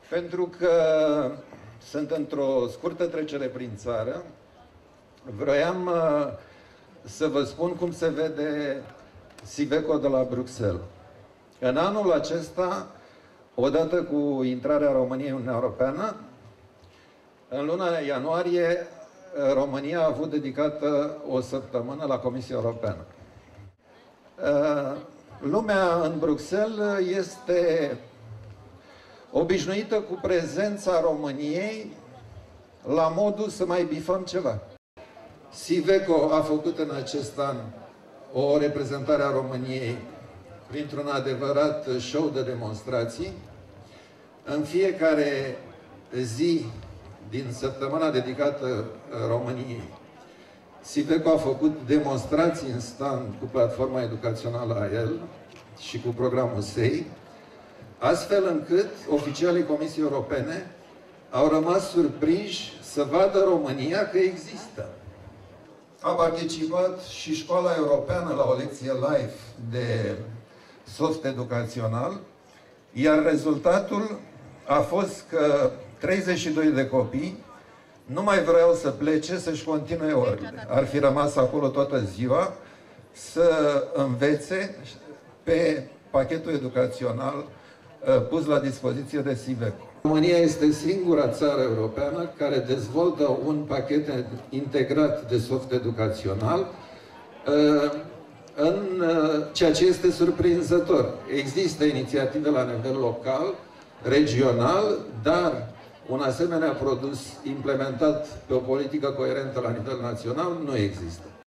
Pentru că sunt într-o scurtă trecere prin țară, vroiam să vă spun cum se vede Siveco de la Bruxelles. În anul acesta, odată cu intrarea României în Uniunea Europeană, în luna ianuarie, România a avut dedicată o săptămână la Comisia Europeană. Lumea în Bruxelles este obișnuită cu prezența României la modul să mai bifăm ceva. Siveco a făcut în acest an o reprezentare a României printr-un adevărat show de demonstrații. În fiecare zi din săptămâna dedicată României, Siveco a făcut demonstrații în stand cu platforma educațională a el și cu programul SEI, astfel încât oficialii Comisiei Europene au rămas surprinși să vadă România că există. A participat și Școala Europeană la o lecție live de soft educațional, iar rezultatul a fost că 32 de copii nu mai vreau să plece, să-și continue orele. Ar fi rămas acolo toată ziua să învețe pe pachetul educațional pus la dispoziție de Siveco. România este singura țară europeană care dezvoltă un pachet integrat de soft educațional, în ceea ce este surprinzător. Există inițiative la nivel local, regional, dar un asemenea produs implementat pe o politică coerentă la nivel național nu există.